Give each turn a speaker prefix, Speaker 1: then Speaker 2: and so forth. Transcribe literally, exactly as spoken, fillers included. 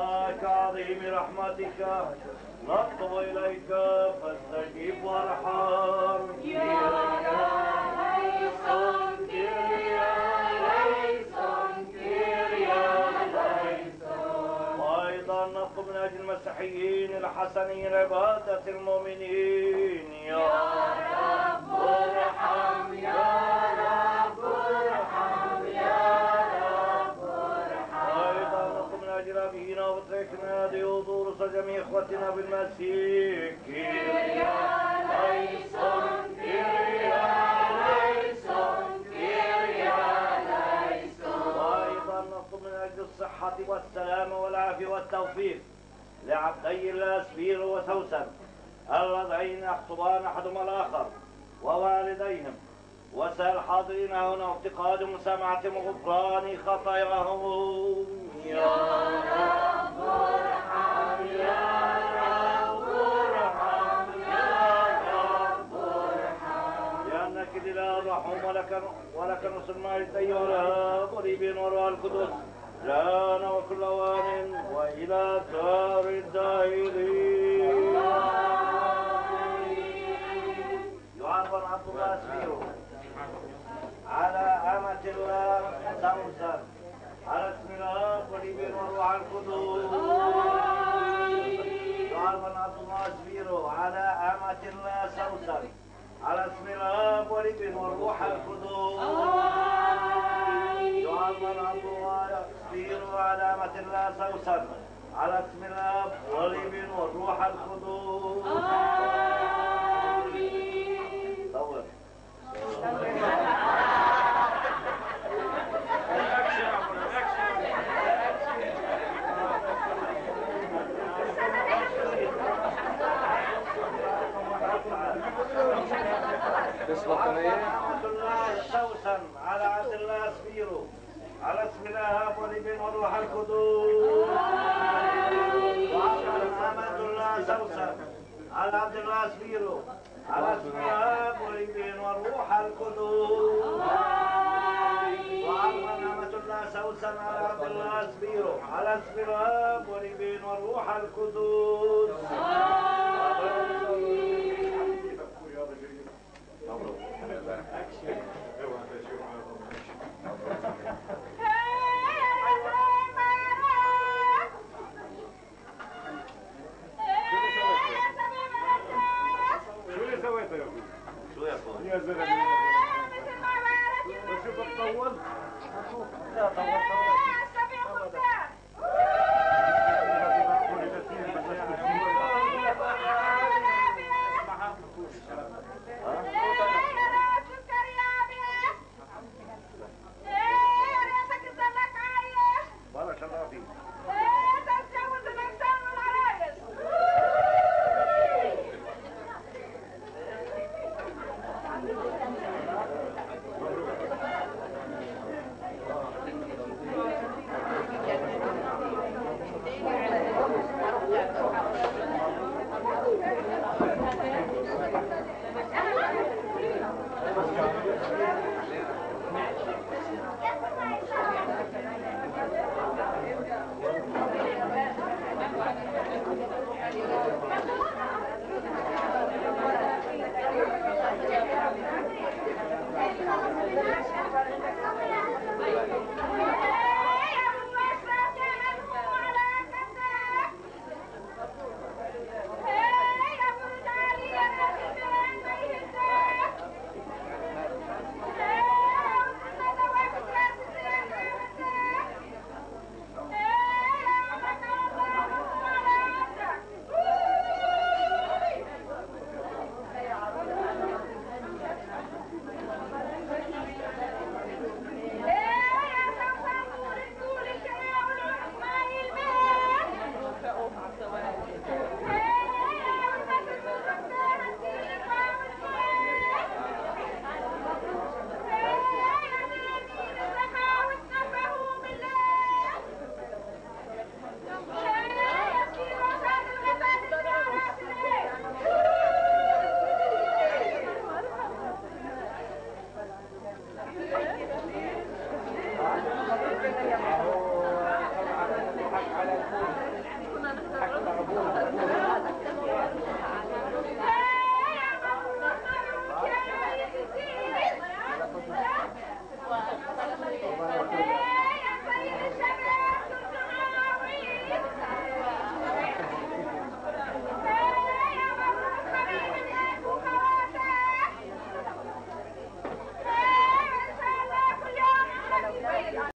Speaker 1: دعاك عظيم رحمتك نطلب إليك فاستجب وارحم. وأيضا نطلب من أجل المسيحيين الحسنين عبادة المؤمنين. يا رب ارحم يا رب ارحم يا رب ارحم. وأيضا نطلب من أجل أبينا وبطريقنا ديودورس وجميع إخوتنا بالمسيح. كيريا ليسون كيريا ليسون كيريا ليسون. وأيضا نطلب من أجل الصحة والسلامة والعافية والتوفيق لعبدي الأسبير وسوسن اللذين يخطبان أحدهما الآخر ووالديهم وسائر الحاضرين هنا وافتقادهم وسماعتهم وغفران خطاياهم. يا رب ارحم يا رب ارحم يا رب ارحم. لأنك الإله الرحوم ولك ولك نصر المجد أيها الآب والابن والروح القدس لنا وكل أوان وإلى دار الدائرين. يعظم عبد الله اسمه على أمة الله سوسن على اسم الآب والابن والروح القدس. يعظم عبد الله اسمه على أمة الله سوسن على اسم الآب والابن والروح القدس. يعظم عبد الله اسمه على أمة الله سوسن على اسم الآب والابن والروح القدس. صور. سوسن على عبد الله اسبيرو على اسم الآب والابن والروح القدس. أمة الله سوسن على عبد الله اسبيرو على اسم الآب والابن والروح القدس. وعظم أمة الله سوسن على عبد الله اسبيرو على اسم الآب والابن والروح القدس. شو يا اخوي؟